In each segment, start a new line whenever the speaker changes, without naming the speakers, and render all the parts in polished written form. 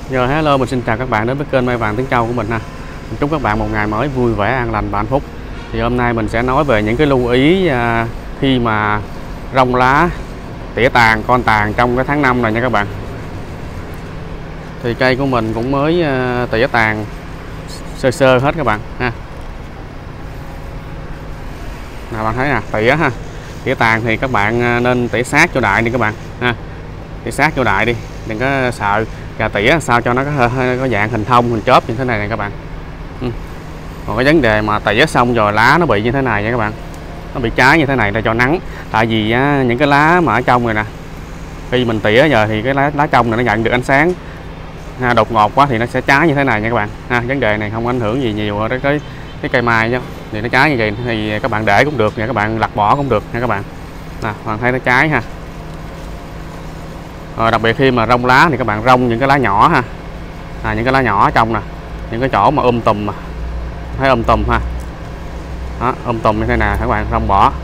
Giờ hello, mình xin chào các bạn đến với kênh Mai Vàng Tiếng Châu của mình ha. Mình chúc các bạn một ngày mới vui vẻ, an lành và hạnh phúc. Thì hôm nay mình sẽ nói về những cái lưu ý khi mà rong lá tỉa tàn, con tàn trong cái tháng 5 này nha các bạn. Thì cây của mình cũng mới tỉa tàn sơ sơ hết các bạn ha. Nào bạn thấy nè, tỉa ha. Tỉa tàn thì các bạn nên tỉa sát cho đại đi các bạn ha. Tỉa sát cho đại đi, đừng có sợ. Và tỉa sao cho nó có dạng hình thông, hình chớp như thế này nè các bạn. Còn cái vấn đề mà tỉa xong rồi lá nó bị như thế này nha các bạn, nó bị cháy như thế này để cho nắng. Tại vì những cái lá mà ở trong này nè, khi mình tỉa giờ thì cái lá trong này nó nhận được ánh sáng đột ngột quá thì nó sẽ cháy như thế này nha các bạn. Vấn đề này không ảnh hưởng gì nhiều đến cái cây mai chứ. Thì nó cháy như vậy thì các bạn để cũng được nha, các bạn lặt bỏ cũng được nha các bạn. Bạn thấy nó cháy ha. Đặc biệt khi mà rong lá thì các bạn rong những cái lá nhỏ ha, những cái lá nhỏ ở trong nè, những cái chỗ mà tùm mà thấy tùm ha, đó, tùm như thế nào các bạn rong bỏ.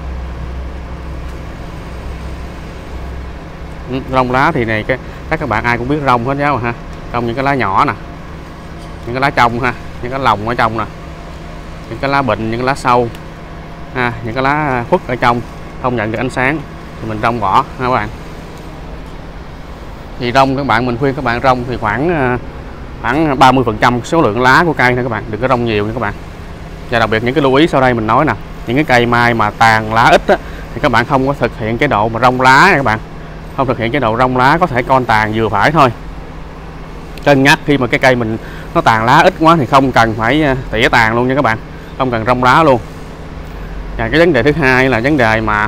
Rong lá thì này các bạn ai cũng biết rong hết giáo ha, rong những cái lá nhỏ nè, những cái lá trong ha, những cái lồng ở trong nè, những cái lá bệnh, những cái lá sâu ha, những cái lá khuất ở trong không nhận được ánh sáng thì mình rong bỏ ha các bạn. Thì rong các bạn, mình khuyên các bạn rong thì khoảng 30% số lượng lá của cây thôi các bạn, đừng có rong nhiều nha các bạn. Và đặc biệt những cái lưu ý sau đây mình nói nè, những cái cây mai mà tàn lá ít á, thì các bạn không có thực hiện cái độ mà rong lá nha các bạn, không thực hiện cái độ rong lá, có thể con tàn vừa phải thôi. Cân nhắc khi mà cái cây mình nó tàn lá ít quá thì không cần phải tỉa tàn luôn nha các bạn, không cần rong lá luôn. Và cái vấn đề thứ hai là vấn đề mà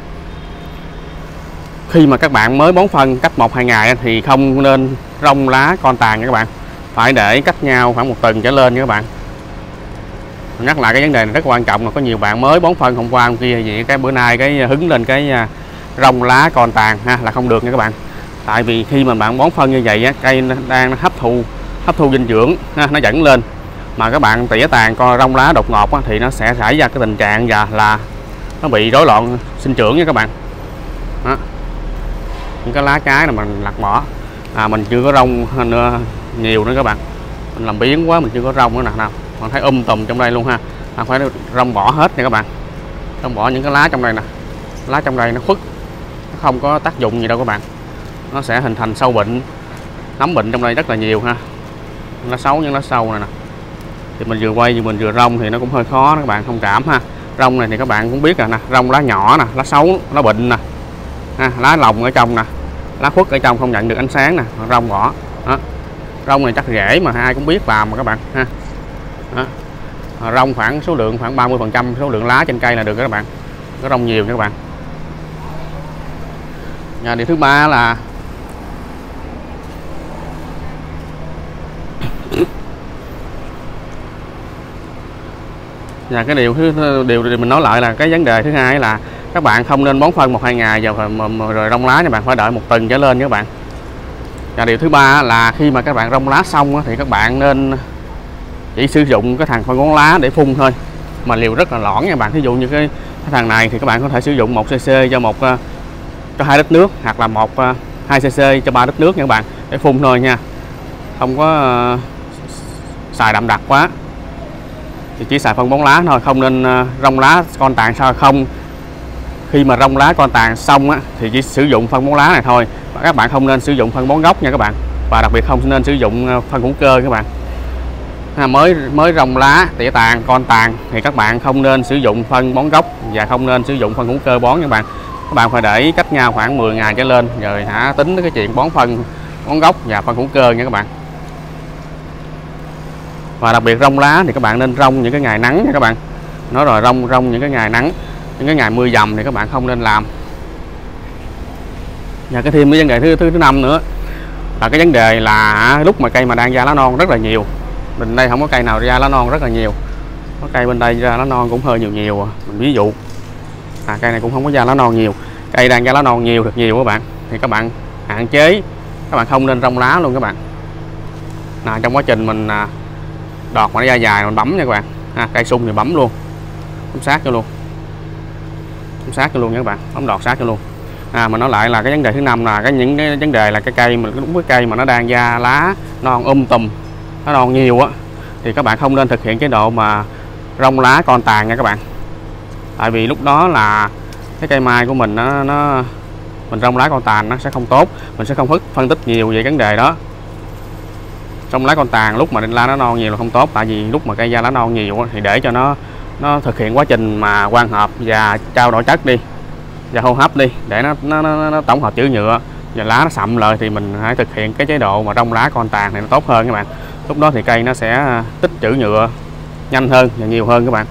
khi mà các bạn mới bón phân cách 1-2 ngày thì không nên rong lá con tàn nha các bạn, phải để cách nhau khoảng 1 tuần trở lên nha các bạn. Mình nhắc lại cái vấn đề này rất quan trọng, là có nhiều bạn mới bón phân hôm qua hôm kia gì cái bữa nay cái hứng lên cái rong lá con tàn ha, là không được nha các bạn. Tại vì khi mà bạn bón phân như vậy á, cây đang hấp thụ dinh dưỡng ha, nó dẫn lên, mà các bạn tỉa tàn con rong lá đột ngột á, thì nó sẽ xảy ra cái tình trạng là nó bị rối loạn sinh trưởng nha các bạn. Đó. Những cái lá trái là mình lặt bỏ, mình chưa có rong nhiều nữa các bạn, mình làm biếng quá mình chưa có rong nữa nè. Nào bạn thấy tùm trong đây luôn ha, phải rong bỏ hết nha các bạn, rong bỏ những cái lá trong đây nè, lá trong đây nó khuất, nó không có tác dụng gì đâu các bạn, nó sẽ hình thành sâu bệnh, nấm bệnh trong đây rất là nhiều ha. Lá xấu, những lá sâu này nè, thì mình vừa quay mình vừa rong thì nó cũng hơi khó đó các bạn, thông cảm ha. Rong này thì các bạn cũng biết rồi nè, rong lá nhỏ nè, lá xấu, lá bệnh nè, lá lồng ở trong nè, lá khuất ở trong không nhận được ánh sáng nè, rong bỏ. Đó. Rong này chắc rễ mà ai cũng biết làm mà các bạn ha. Đó. Rong số lượng khoảng 30% số lượng lá trên cây là được các bạn, có rong nhiều nha các bạn. Và điều thứ ba là và cái điều mình nói lại là cái vấn đề thứ hai là các bạn không nên bón phân 1-2 ngày rồi rong lá, các bạn phải đợi 1 tuần trở lên các bạn. Và điều thứ ba là khi mà các bạn rong lá xong thì các bạn nên chỉ sử dụng cái thằng phân bón lá để phun thôi, mà liều rất là lõn nha bạn. Ví dụ như cái thằng này thì các bạn có thể sử dụng 1 cc cho 2 lít nước, hoặc là 2 cc cho 3 lít nước nha các bạn, để phun thôi nha, không có xài đậm đặc quá, thì chỉ xài phân bón lá thôi, không nên rong lá con tàn sao không. Khi mà rong lá con tàn xong á, thì chỉ sử dụng phân bón lá này thôi, và các bạn không nên sử dụng phân bón gốc nha các bạn, và đặc biệt không nên sử dụng phân hữu cơ các bạn. Mới rong lá tỉa tàn con tàn thì các bạn không nên sử dụng phân bón gốc và không nên sử dụng phân hữu cơ bón nha các bạn. Các bạn phải để cách nhau khoảng 10 ngày trở lên rồi tính tới cái chuyện bón phân bón gốc và phân hữu cơ nha các bạn. Và đặc biệt rong lá thì các bạn nên rong những cái ngày nắng nha các bạn. Nói rồi, rong những cái ngày nắng, những cái ngày mưa dầm thì các bạn không nên làm. Và cái thêm cái vấn đề thứ 5 nữa là cái vấn đề là lúc mà cây mà đang ra lá non rất là nhiều. Mình đây không có cây nào ra lá non rất là nhiều, có cây bên đây ra lá non cũng hơi nhiều. Mình ví dụ cây này cũng không có ra lá non nhiều, cây đang ra lá non nhiều, thật nhiều các bạn, thì các bạn hạn chế, các bạn không nên rong lá luôn các bạn. Trong quá trình mình đọt mà nó ra dài mình bấm nha các bạn, cây sung thì bấm luôn, bấm sát cho luôn, bấm sát cho luôn nha các bạn, bấm đọt sát cho luôn. Mà nói lại là cái vấn đề thứ năm là những cái vấn đề là cái cây mình đúng cái cây mà nó đang ra lá non tùm, nó non nhiều á, thì các bạn không nên thực hiện chế độ mà rong lá con tàn nha các bạn. Tại vì lúc đó là cái cây mai của mình mình rong lá con tàn nó sẽ không tốt, mình sẽ không phân tích nhiều về vấn đề đó. Rong lá con tàn lúc mà lá nó non nhiều là không tốt, tại vì lúc mà cây ra lá non nhiều thì để cho nó thực hiện quá trình mà quang hợp và trao đổi chất đi và hô hấp đi, để nó tổng hợp chữ nhựa và lá nó sậm lại, thì mình hãy thực hiện cái chế độ mà rong lá con tàn này nó tốt hơn các bạn. Lúc đó thì cây nó sẽ tích trữ nhựa nhanh hơn và nhiều hơn các bạn.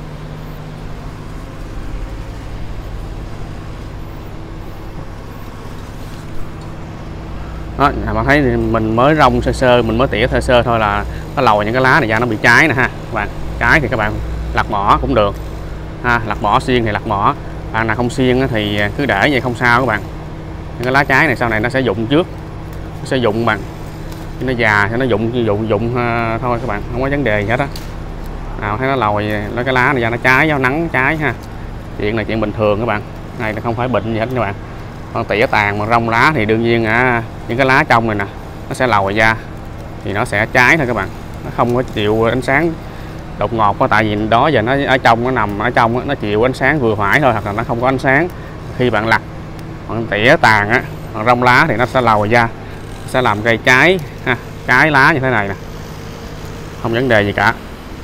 Đó, bạn thấy mình mới rong sơ mình mới tỉa sơ thôi là nó lòi những cái lá này ra, nó bị trái nè ha các bạn. Trái thì các bạn lặt bỏ cũng được ha, lặt bỏ xiên thì lặt bỏ, bạn nào không xiên thì cứ để vậy không sao các bạn. Những cái lá trái này sau này nó sẽ rụng trước, nó sẽ rụng bạn, khi nó già thì nó rụng thôi các bạn, không có vấn đề gì hết á. Nào thấy nó lòi cái lá này ra, nó trái do nắng trái ha, chuyện là chuyện bình thường các bạn, này là không phải bệnh gì hết các bạn. Còn tỉa tàn mà rong lá thì đương nhiên những cái lá trong này nè nó sẽ lòi ra thì nó sẽ trái thôi các bạn, nó không có chịu ánh sáng đột ngột đó, tại vì đó giờ nó ở trong, nó nằm ở trong, nó chịu ánh sáng vừa phải thôi, hoặc là nó không có ánh sáng. Khi bạn lặt, bạn tỉa tàn bạn rong lá thì nó sẽ lòi ra, sẽ làm cây trái ha, trái lá như thế này nè, không vấn đề gì cả.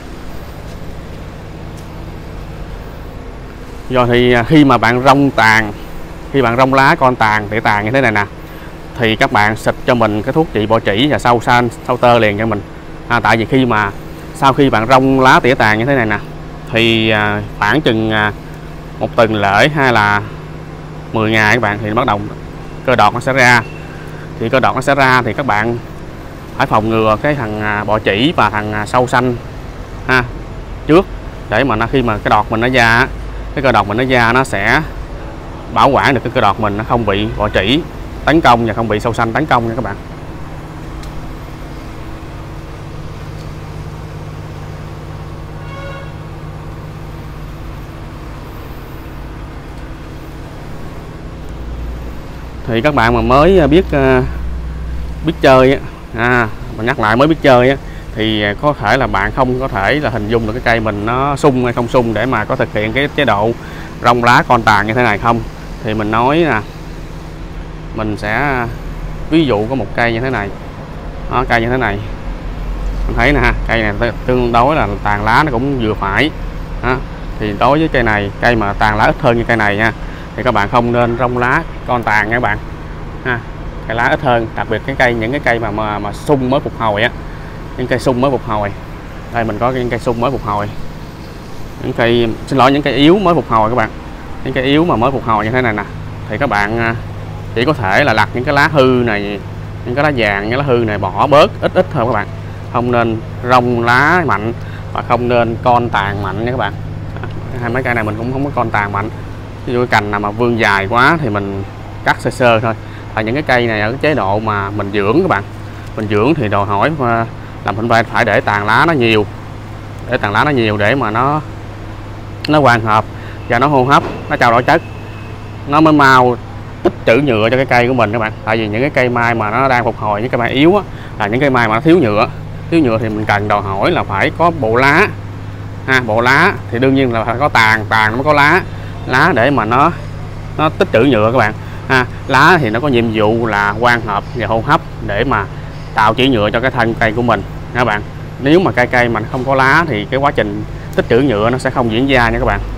Do thì khi mà bạn rong tàn, khi bạn rong lá con tàn, tỉa tàn như thế này nè, thì các bạn xịt cho mình cái thuốc trị bọ trĩ và sâu tơ liền cho mình. Tại vì khi mà sau khi bạn rong lá tỉa tàn như thế này nè, thì khoảng chừng 1 tuần lễ hay là 10 ngày các bạn, thì bắt đầu cơ đọt nó sẽ ra. Thì cơ đọt nó sẽ ra thì các bạn phải phòng ngừa cái thằng bọ trĩ và thằng sâu xanh ha trước, để mà khi mà cái đọt mình nó ra, cái cơ đọt mình nó ra, nó sẽ bảo quản được cái cơ đọt mình nó không bị bọ trĩ tấn công và không bị sâu xanh tấn công nha các bạn. Thì các bạn mà mới biết chơi mình nhắc lại mới biết chơi thì có thể là bạn không có thể là hình dung được cái cây mình nó sung hay không sung để mà có thực hiện cái chế độ rong lá con tàn như thế này không. Thì mình nói nè, mình sẽ ví dụ có một cây như thế này đó, cây như thế này mình thấy nè ha, cây này tương đối là tàn lá nó cũng vừa phải đó. Thì đối với cây này, cây mà tàn lá ít hơn như cây này nha, thì các bạn không nên rong lá con tàn nha các bạn ha. Cây lá ít hơn, đặc biệt những cái cây mà sung mới phục hồi những cây sung mới phục hồi. Đây mình có những cây sung mới phục hồi, những cây những cây yếu mới phục hồi các bạn. Những cây yếu mà mới phục hồi như thế này nè, thì các bạn chỉ có thể là lặt những cái lá hư này, những cái lá vàng, những lá hư này bỏ bớt ít thôi các bạn. Không nên rong lá mạnh và không nên con tàn mạnh nha các bạn. Hai mấy cây này mình cũng không có con tàn mạnh. Ví dụ cái cành nào mà vươn dài quá thì mình cắt sơ thôi. Và những cái cây này ở cái chế độ mà mình dưỡng các bạn, mình dưỡng thì đòi hỏi làm phải để tàn lá nó nhiều, để tàn lá nó nhiều để mà nó hoàn hợp và nó hô hấp, nó trao đổi chất, nó mới mau tích trữ nhựa cho cái cây của mình các bạn. Tại vì những cái cây mai mà nó đang phục hồi, những cây mai yếu là những cây mai mà nó thiếu nhựa thì mình cần đòi hỏi là phải có bộ lá bộ lá thì đương nhiên là phải có tàn nó mới có lá để mà nó tích trữ nhựa các bạn lá thì nó có nhiệm vụ là quang hợp và hô hấp để mà tạo trữ nhựa cho cái thân cây của mình các bạn. Nếu mà cây mà không có lá thì cái quá trình tích trữ nhựa nó sẽ không diễn ra nha các bạn.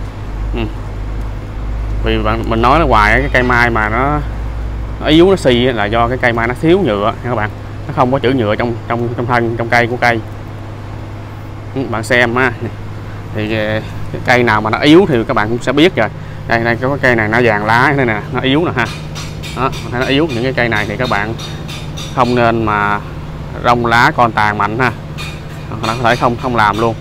Vì mình nói là hoài cái cây mai mà nó yếu, nó xì là do cái cây mai nó thiếu nhựa nha các bạn, nó không có trữ nhựa trong thân, trong cây của cây. Bạn xem ha, thì cái cây nào mà nó yếu thì các bạn cũng sẽ biết rồi. Đây có cái cây này nó vàng lá thế nè, nó yếu nè ha, đó thấy nó yếu. Những cái cây này thì các bạn không nên mà rong lá con tàn mạnh ha, nó có thể không làm luôn.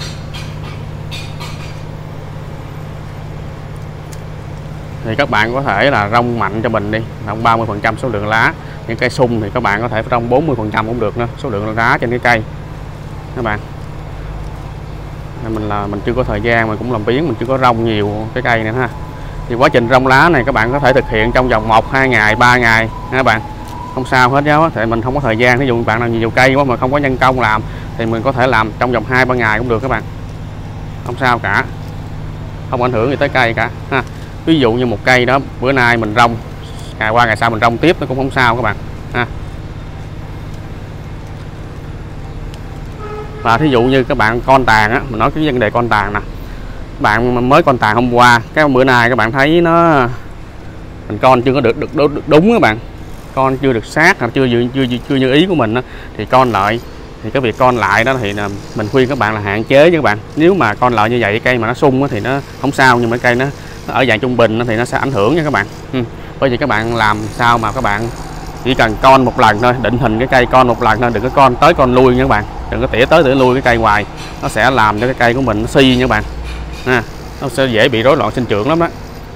Thì các bạn có thể là rong mạnh cho mình đi, rong 30% số lượng lá. Những cây sung thì các bạn có thể rong 40% cũng được nữa, số lượng lá trên cái cây các bạn. Mình chưa có thời gian mà cũng làm biếng, mình chưa có rong nhiều cái cây nữa ha. Thì quá trình rong lá này các bạn có thể thực hiện trong vòng 1-2 ngày 3 ngày nha các bạn, không sao hết giáo. Thì mình không có thời gian, ví dụ bạn nào nhiều cây quá mà không có nhân công làm thì mình có thể làm trong vòng 2-3 ngày cũng được các bạn, không sao cả, không ảnh hưởng gì tới cây cả ha. Ví dụ như một cây đó bữa nay mình rong, ngày qua ngày sau mình rong tiếp nó cũng không sao các bạn ha. Và thí dụ như các bạn con tàn á, mình nói cái vấn đề con tàn nè, bạn mới con tàn hôm qua, cái bữa nay các bạn thấy nó mình con chưa có được đúng các bạn, con chưa được sát hoặc chưa như ý của mình đó, thì con lại, thì cái việc con lại đó thì là mình khuyên các bạn là hạn chế với các bạn. Nếu mà con lại như vậy cây mà nó sung thì nó không sao, nhưng mà cây nó ở dạng trung bình thì nó sẽ ảnh hưởng nha các bạn. Bởi vì các bạn làm sao mà các bạn chỉ cần con một lần thôi, định hình cái cây con một lần thôi, đừng có con tới con lui nha các bạn, đừng có tỉa tới tỉa lui cái cây hoài, nó sẽ làm cho cái cây của mình nó suy nha các bạn ha, nó sẽ dễ bị rối loạn sinh trưởng lắm đó.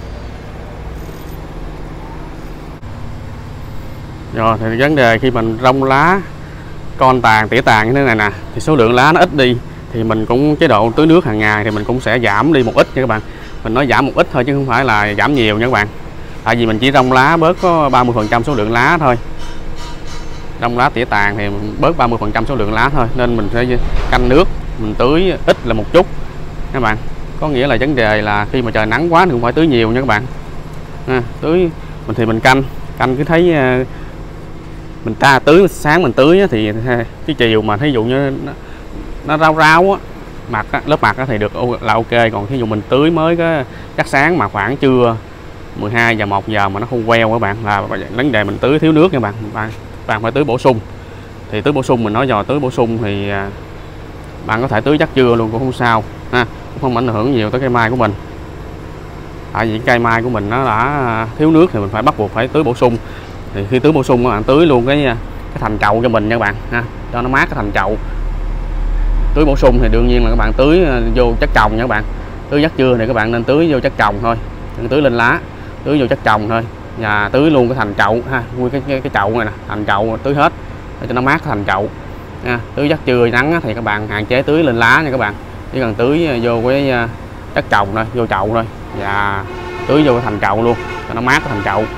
Rồi thì vấn đề khi mình rong lá con tàn tỉa tàn như thế này nè, thì số lượng lá nó ít đi, thì mình cũng chế độ tưới nước hàng ngày thì mình cũng sẽ giảm đi một ít nha các bạn. Mình nói giảm một ít thôi chứ không phải là giảm nhiều nha các bạn, tại vì mình chỉ rong lá bớt có 30% số lượng lá thôi, rong lá tỉa tàn thì bớt 30% số lượng lá thôi, nên mình sẽ canh nước, mình tưới ít là một chút các bạn. Có nghĩa là vấn đề là khi mà trời nắng quá thì không phải tưới nhiều nha các bạn tưới mình thì mình canh cứ thấy mình tưới sáng mình tưới thì cái chiều mà thí dụ như nó rau rau á, mặt á, lớp mặt á, thì được là ok. Còn thí dụ mình tưới mới cái chắc sáng mà khoảng trưa 12 giờ 1 giờ mà nó không queo các bạn, là vấn đề mình tưới thiếu nước nha bạn phải tưới bổ sung. Thì tưới bổ sung mình nói rồi, tưới bổ sung thì bạn có thể tưới chắc trưa luôn cũng không sao ha, cũng không ảnh hưởng nhiều tới cây mai của mình. Tại vì cây mai của mình nó đã thiếu nước thì mình phải bắt buộc phải tưới bổ sung. Thì khi tưới bổ sung các bạn tưới luôn cái thành chậu cho mình nha các bạn ha, cho nó mát cái thành chậu. Tưới bổ sung thì đương nhiên là các bạn tưới vô chất trồng nha các bạn. Tưới giấc trưa thì các bạn nên tưới vô chất trồng thôi, đừng tưới lên lá, tưới vô chất trồng thôi, và tưới luôn cái thành chậu ha, nguyên cái chậu này nè, thành chậu tưới hết để cho nó mát cái thành chậu ha. Tưới giấc trưa nắng thì các bạn hạn chế tưới lên lá nha các bạn, chỉ cần tưới vô cái chất trồng thôi, vô chậu thôi, và tưới vô cái thành chậu luôn cho nó mát cái thành chậu.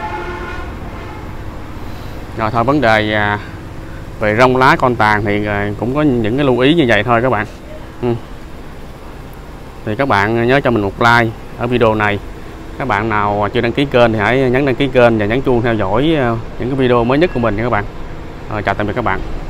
Rồi thôi, vấn đề về rong lá con tàn thì cũng có những cái lưu ý như vậy thôi các bạn. Thì các bạn nhớ cho mình một like ở video này. Các bạn nào chưa đăng ký kênh thì hãy nhấn đăng ký kênh và nhấn chuông theo dõi những cái video mới nhất của mình nha các bạn. Chào tạm biệt các bạn.